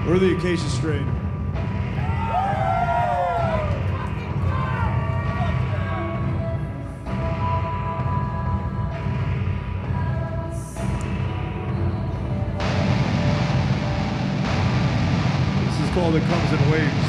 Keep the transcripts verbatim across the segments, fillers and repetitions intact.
We're the Acacia Strain. This is called It Comes in Waves.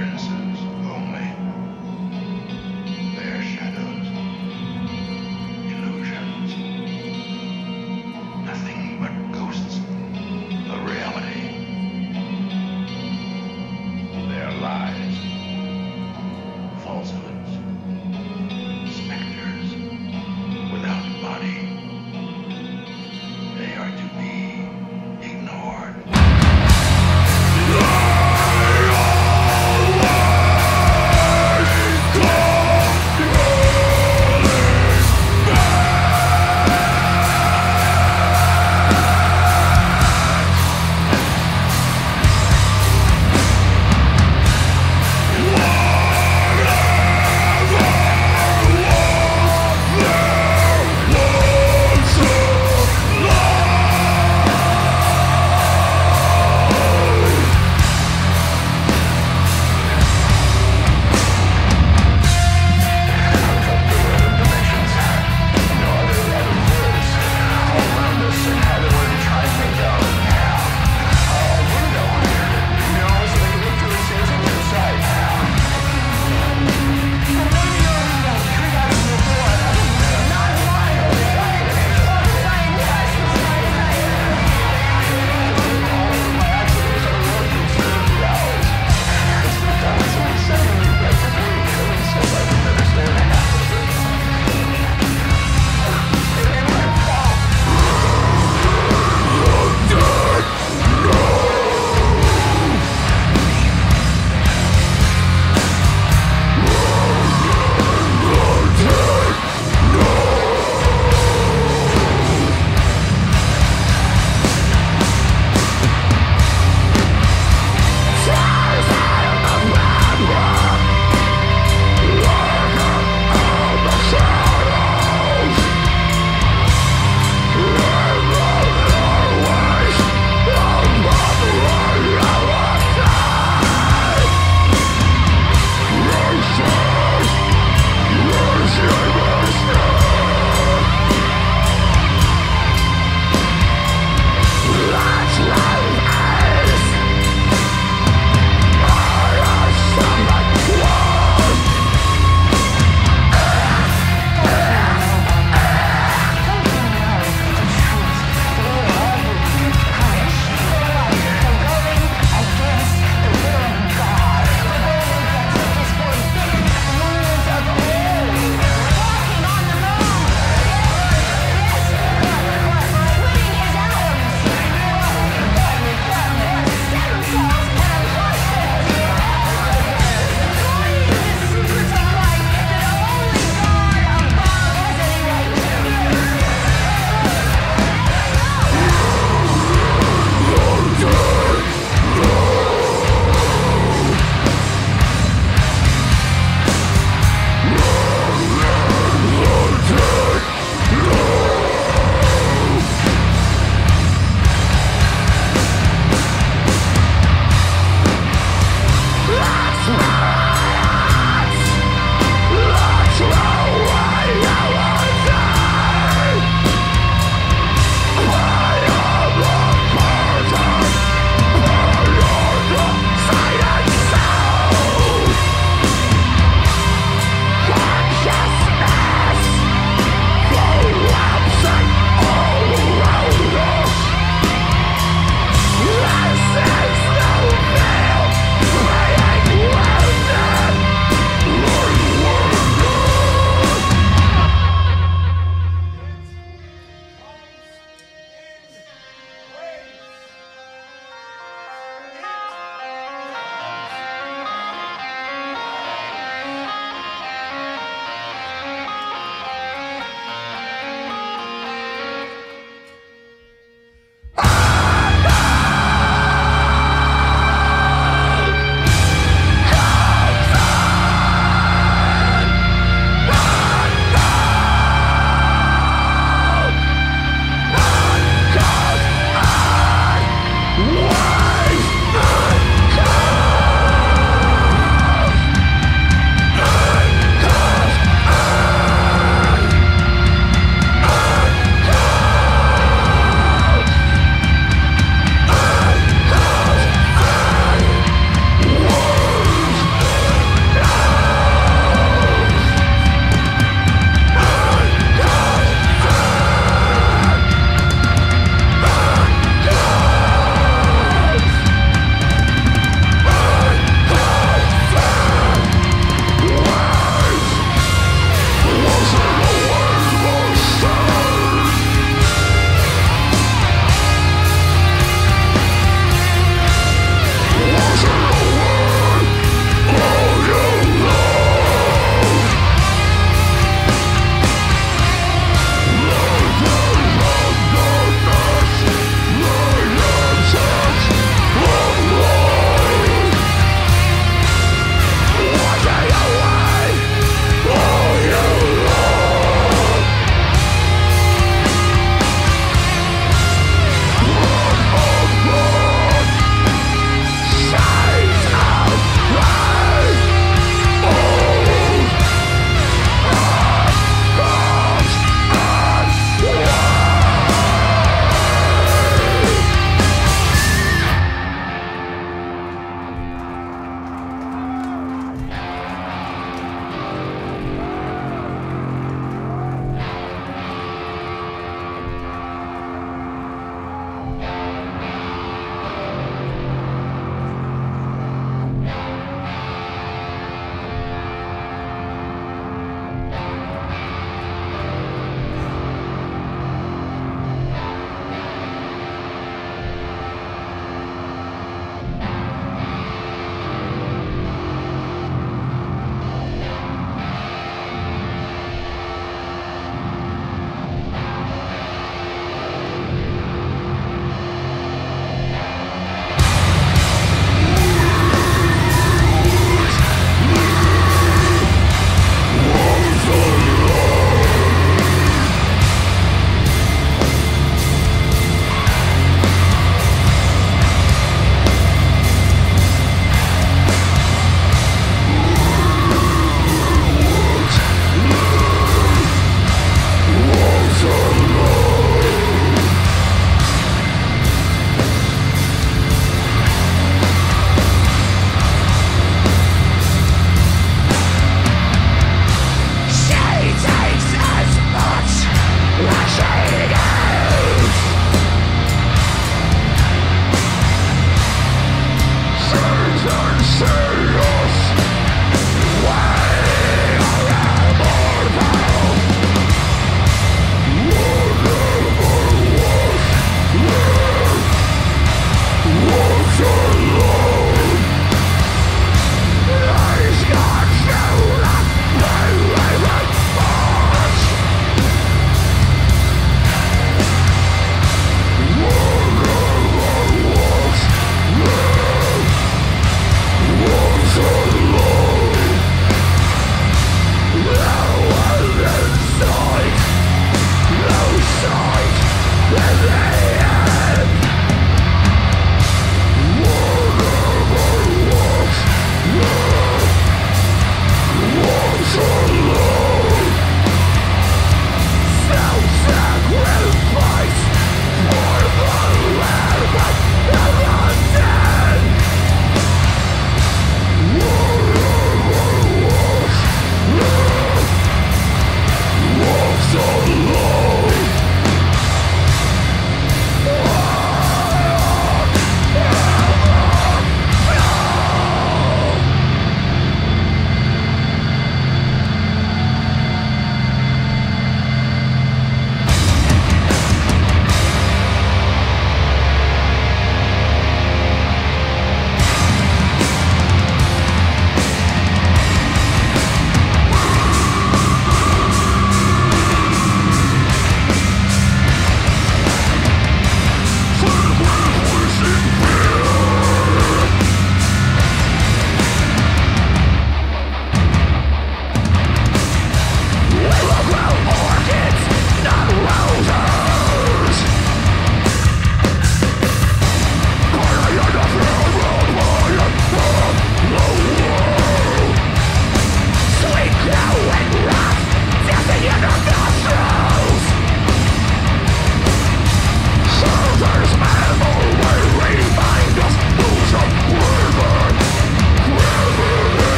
appearances only. They are shadows, illusions, nothing but ghosts of reality. They are lies, falsehoods, specters without body. They are to be ignored. They are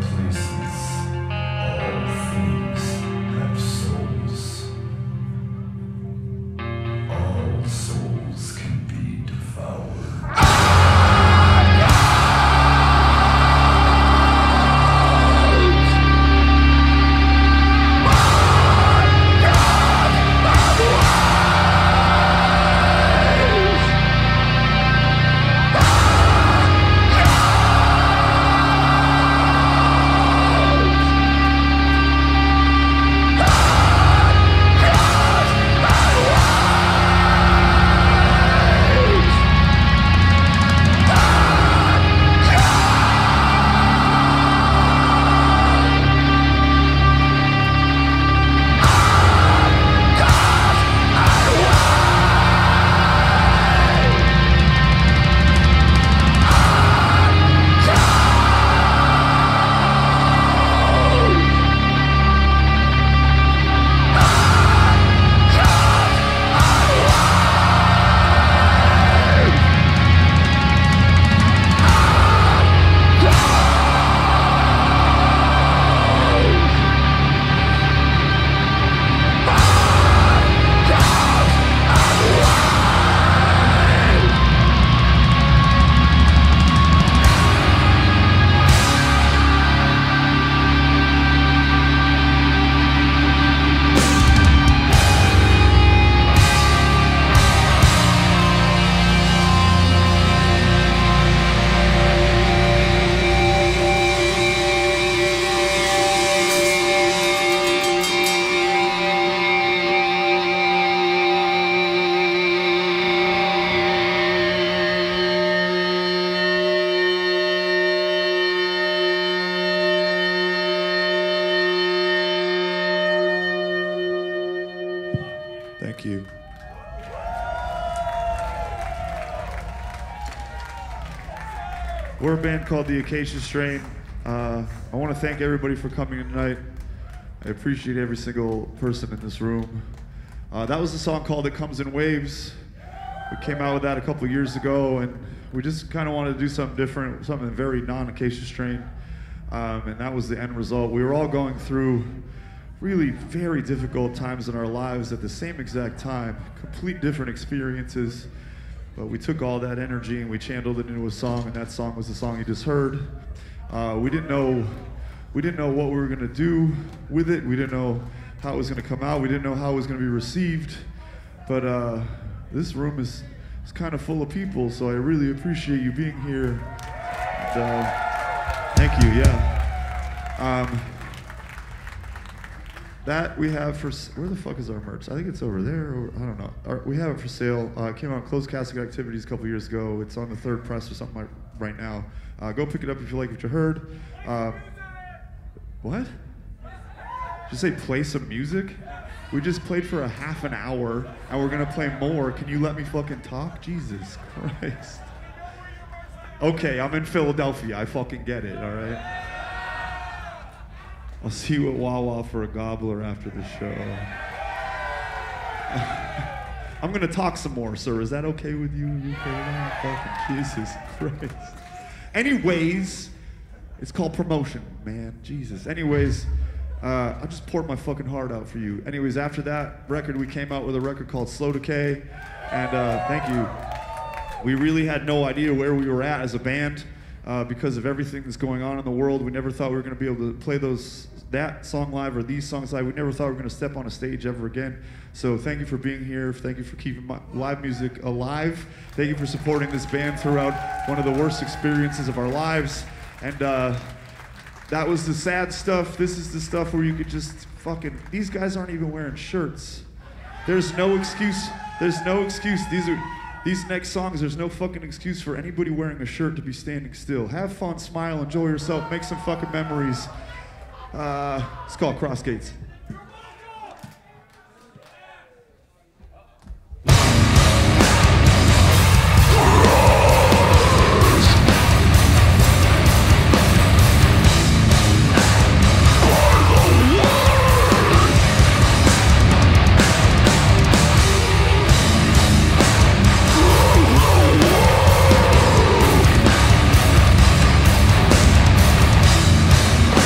Thank you. We're a band called the Acacia Strain. Uh, I want to thank everybody for coming tonight. I appreciate every single person in this room. Uh, that was a song called It Comes in Waves. We came out with that a couple years ago, and we just kind of wanted to do something different, something very non-Acacia Strain, um, and that was the end result. We were all going through really very difficult times in our lives at the same exact time, complete different experiences, but we took all that energy and we channeled it into a song, and that song was the song you just heard. Uh, we didn't know, we didn't know what we were gonna do with it. We didn't know how it was gonna come out. We didn't know how it was gonna be received, but uh, this room is, is kind of full of people, so I really appreciate you being here. And, uh, thank you, yeah. Um, That we have for, where the fuck is our merch? I think it's over there, or I don't know. Our, we have it for sale. Uh, it came out in Closed Casket Activities a couple years ago. It's on the third press or something like right now. Uh, go pick it up if you like what you heard. Uh, what? Did you say play some music? We just played for a half an hour, and we're gonna play more. Can you let me fucking talk? Jesus Christ. Okay, I'm in Philadelphia. I fucking get it, all right? I'll see you at Wawa for a gobbler after the show. I'm gonna talk some more, sir. Is that okay with you? You okay with that? Fucking Jesus Christ. Anyways, it's called promotion, man. Jesus. Anyways, uh, I just poured my fucking heart out for you. Anyways, after that record, we came out with a record called Slow Decay, and uh, thank you. We really had no idea where we were at as a band. Uh, because of everything that's going on in the world. We never thought we were going to be able to play those that song live or these songs live. We never thought we were going to step on a stage ever again. So thank you for being here. Thank you for keeping my live music alive. Thank you for supporting this band throughout one of the worst experiences of our lives. And uh, that was the sad stuff. This is the stuff where you could just fucking, these guys aren't even wearing shirts. There's no excuse. There's no excuse. These are, These next songs, there's no fucking excuse for anybody wearing a shirt to be standing still. Have fun, smile, enjoy yourself, make some fucking memories. Uh, it's called Cross Gates. We'll be right back.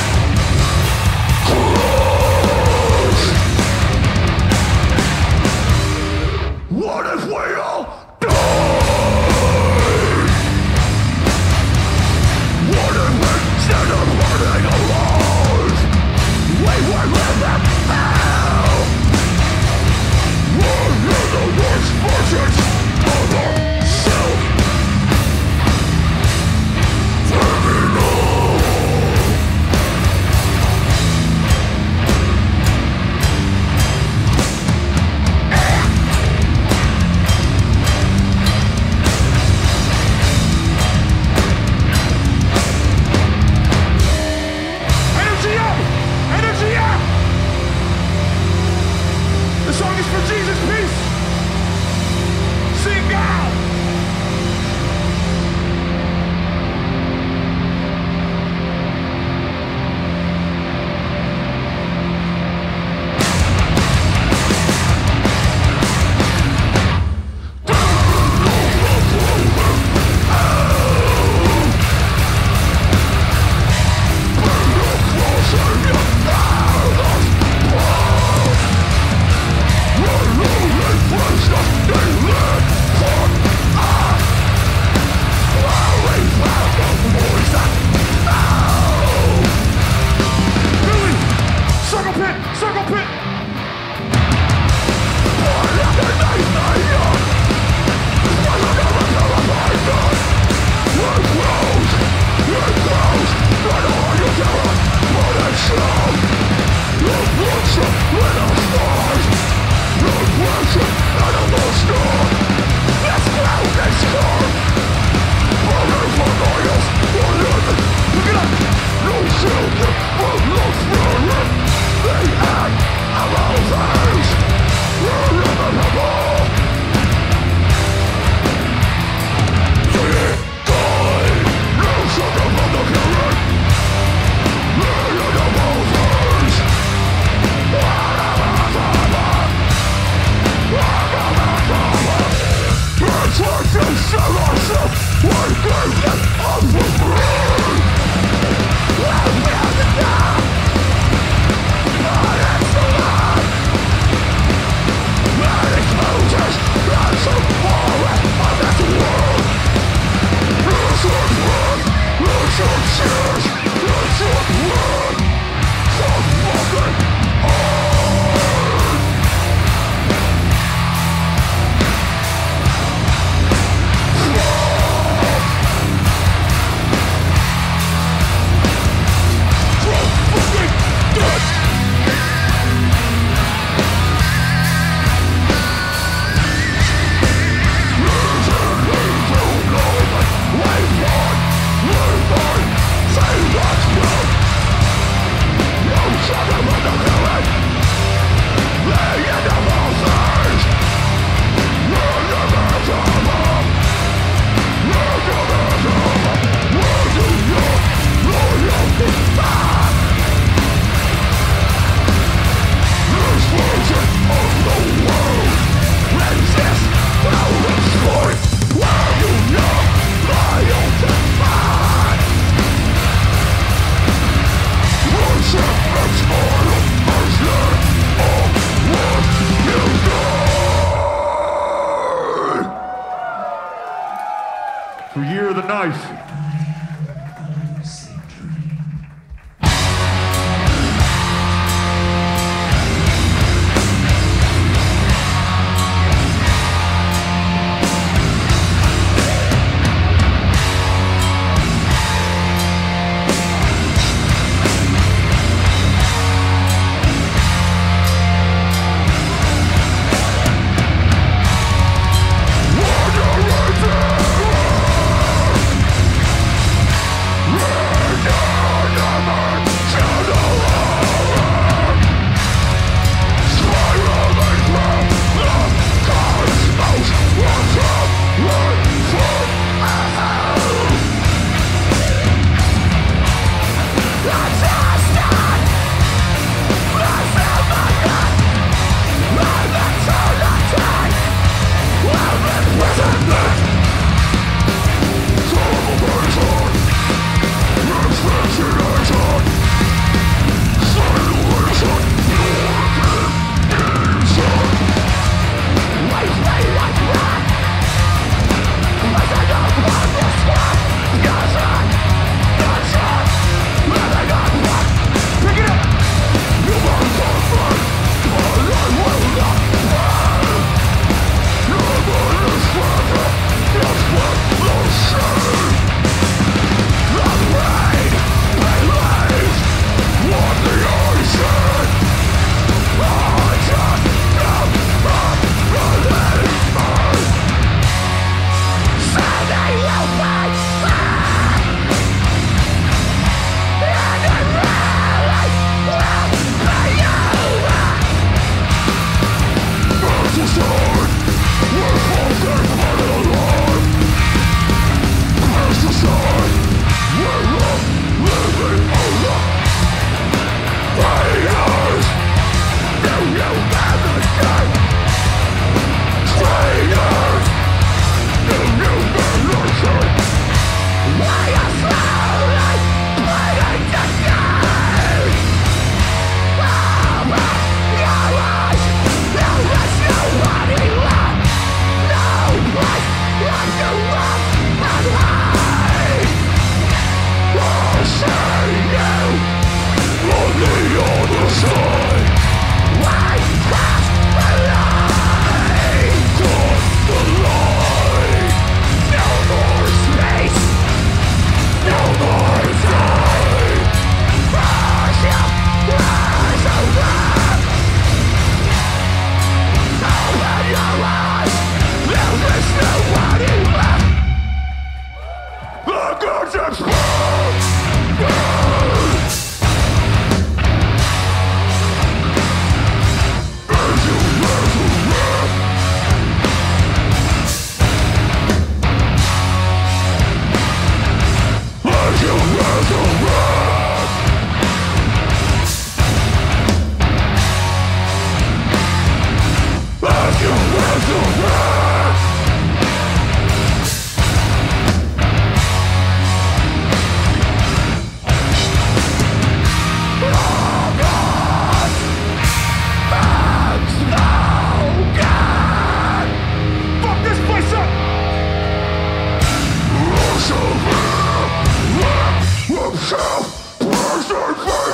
For Year of the Knife.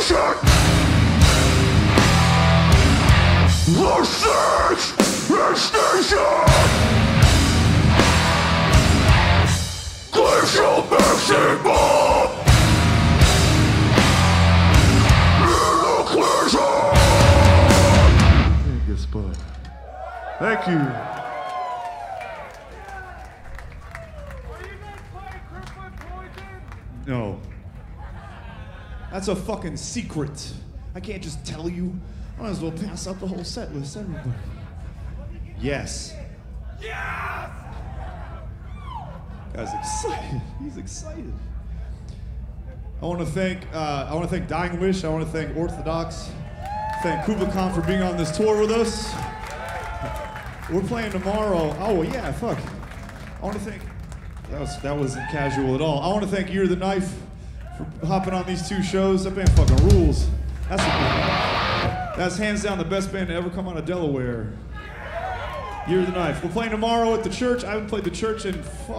Promotion! The six extinction! Glacial maximum! In the clear Thank you, Spud. Thank you. No. That's a fucking secret. I can't just tell you. I might as well pass out the whole set list, everybody. Yes. Yes! Guy's excited. He's excited. I want to thank. Uh, I want to thank Dying Wish. I want to thank Orthodox. Thank Kubicon for being on this tour with us. We're playing tomorrow. Oh yeah, fuck. I want to thank. That was that wasn't casual at all. I want to thank Year the Knife for hopping on these two shows. That band fucking rules. That's a, that's hands down the best band to ever come out of Delaware. Year the Knife. We're playing tomorrow at the church. I haven't played the church in fucking.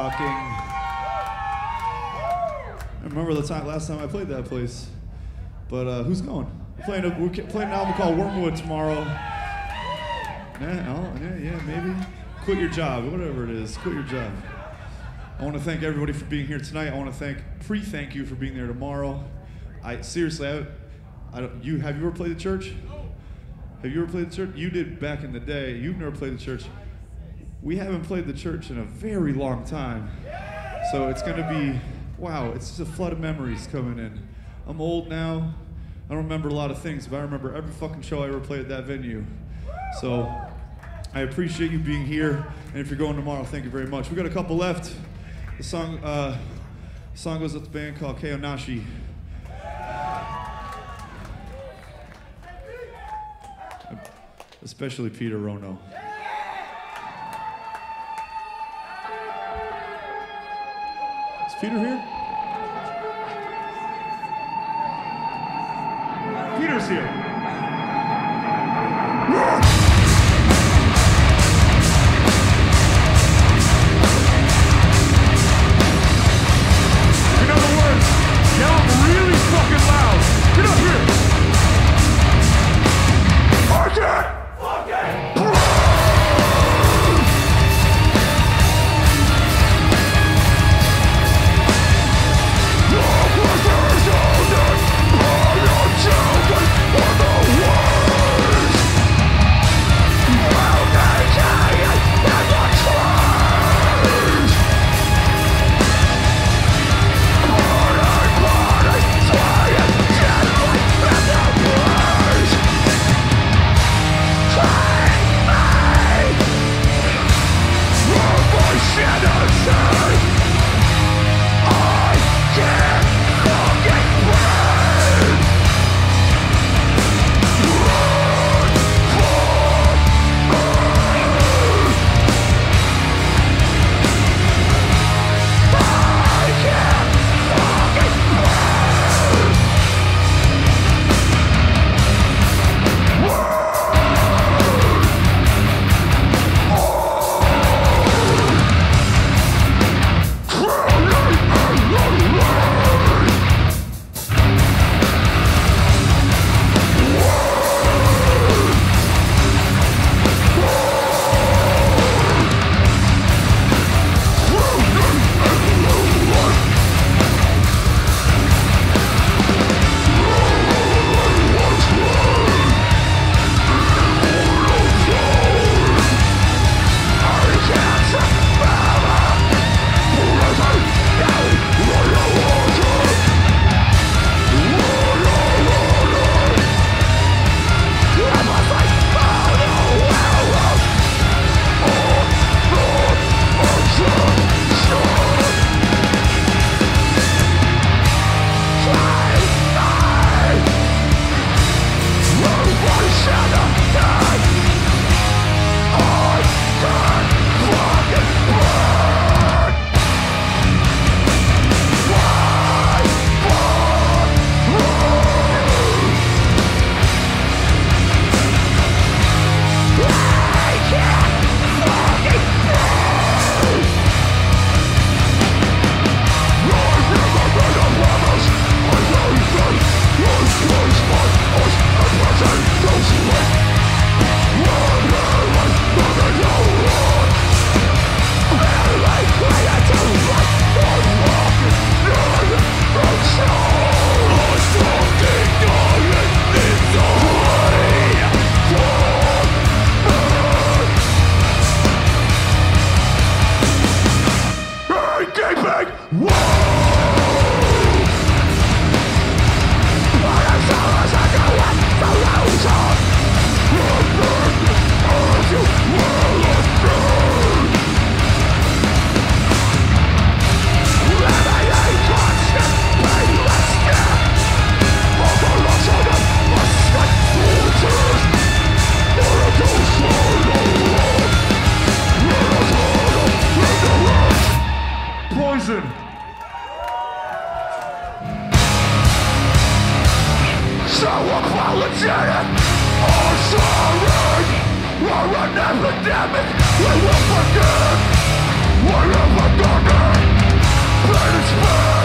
I remember the time last time I played that place. But uh, who's going? We're playing a, we're playing an album called Wormwood tomorrow. Yeah, oh, yeah, yeah, maybe. Quit your job, whatever it is. Quit your job. I want to thank everybody for being here tonight. I want to thank, pre-thank you for being there tomorrow. I seriously, I, I don't. You have you ever played the church? Have you ever played the church? You did back in the day. You've never played the church. We haven't played the church in a very long time, so it's gonna be wow. It's just a flood of memories coming in. I'm old now. I don't remember a lot of things, but I remember every fucking show I ever played at that venue. So I appreciate you being here, and if you're going tomorrow, thank you very much. We got a couple left. The song, uh, the song goes with the band called Keonashi. Especially Peter Rono. Is Peter here? Peter's here. In other words, now I'm really fucking loud. Get up here. I can't. What the so apologetic or sorry. We're an epidemic, we will forgive. We're never gonna, but it's bad.